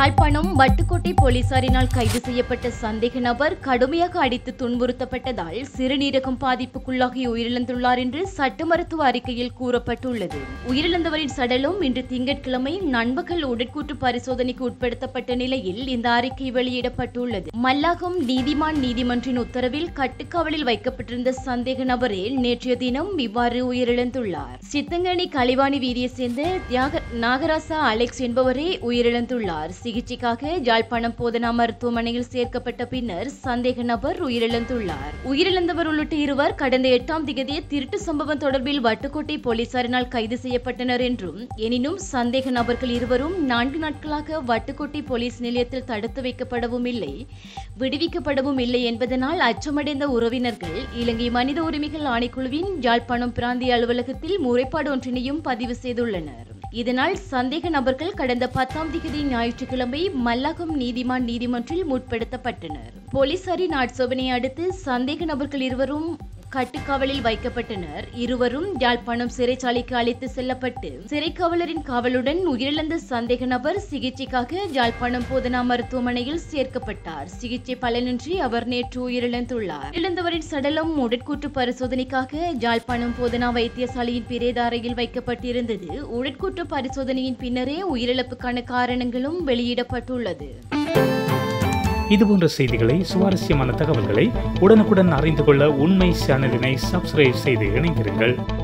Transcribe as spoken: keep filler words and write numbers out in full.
யாழ்ப்பாணம் வட்டுக்கோட்டை போலீசாரினால் கைது செய்யப்பட்ட சந்தேக நபர் கடுமையாக அடித்து துன்புறுத்தப்பட்டதால் சிறுநீரகம் பாதிப்புக்குள்ளாகி உயிரிழந்துள்ளார் என்று சட்ட மருத்துவ அறிக்கையில் கூறப்பட்டுள்ளது. உயிரிழந்தவரின் சடலம் இன்று திங்கட்கிழமை நண்பகல் உடற்கூற்று பரிசோதனைக்கு உட்படுத்தப்பட்ட நிலையில் இந்த அறிக்கை வெளியிடப்பட்டுள்ளது. மல்லாகம் நீதிமான் நீதிமன்றின் உத்தரவில் கட்டுக்காவலில் வைக்கப்பட்டிருந்த சந்தேக நபரே நேற்றைய தினம் இவ்வாறு உயிரிழந்துள்ளார். சித்தங்கனி கலிவாணி வீதியை சேர்ந்த நாகராசா அலெக்ஸ் என்பவரே உயிரிழந்துள்ளார். சிகிச்சைக்காக யாழ்ப்பாணம் போதனா மருத்துவமனையில் சேர்க்கப்பட்ட பின்னர் சந்தேக நபர் உயிரிழந்துள்ளார். உயிரிழந்தவர் உள்ளிட்ட இருவர் கடந்த எட்டாம் தேதி திருட்டு சம்பவம் தொடர்பில் வட்டுக்கோட்டை போலீசாரினால் கைது செய்யப்பட்டனர் என்றும், எனினும் சந்தேக நபர்கள் இருவரும் நான்கு நாட்களாக வட்டுக்கோட்டை போலீஸ் நிலையத்தில் தடுத்து வைக்கப்படவும் இல்லை, விடுவிக்கப்படவும் இல்லை என்பதனால் அச்சமடைந்த உறவினர்கள் இலங்கை மனித உரிமைகள் ஆணைக்குழுவின் யாழ்ப்பாணம் பிராந்திய அலுவலகத்தில் முறைப்பாடு ஒன்றினையும் பதிவு செய்துள்ளனர். இதனால் சந்தேக நபர்கள் கடந்த பத்தாம் தேதி ஞாயிற்றுக்கிழமை மல்லாகம் நீதிமான் நீதிமன்றில் முற்படுத்தப்பட்டனர். போலீசாரின் ஆட்சேபனையை அடுத்து சந்தேக நபர்கள் இருவரும் கட்டுக்காவலில் வைக்கப்பட்டனர். இருவரும் யாழ்ப்பாணம் சிறைச்சாலைக்கு அழைத்து செல்லப்பட்டு சிறைக்காவலரின் காவலுடன் உயிரிழந்த சந்தேக நபர் சிகிச்சைக்காக யாழ்ப்பாணம் போதனா மருத்துவமனையில் சேர்க்கப்பட்டார். சிகிச்சை பலனின்றி அவர் நேற்று உயிரிழந்துள்ளார். உயிரிழந்தவரின் சடலம் உடற்கூற்று பரிசோதனைக்காக யாழ்ப்பாணம் போதனா வைத்தியசாலையின் பிரேத அறையில் வைக்கப்பட்டிருந்தது. உடற்கூற்று பரிசோதனையின் பின்னரே உயிரிழப்புக்கான காரணங்களும் வெளியிடப்பட்டுள்ளது. இதுபோன்ற செய்திகளை, சுவாரஸ்யமான தகவல்களை உடனுக்குடன் அறிந்து கொள்ள உண்மை சேனலினை சப்ஸ்கிரைப் செய்து இணைந்திருங்கள்.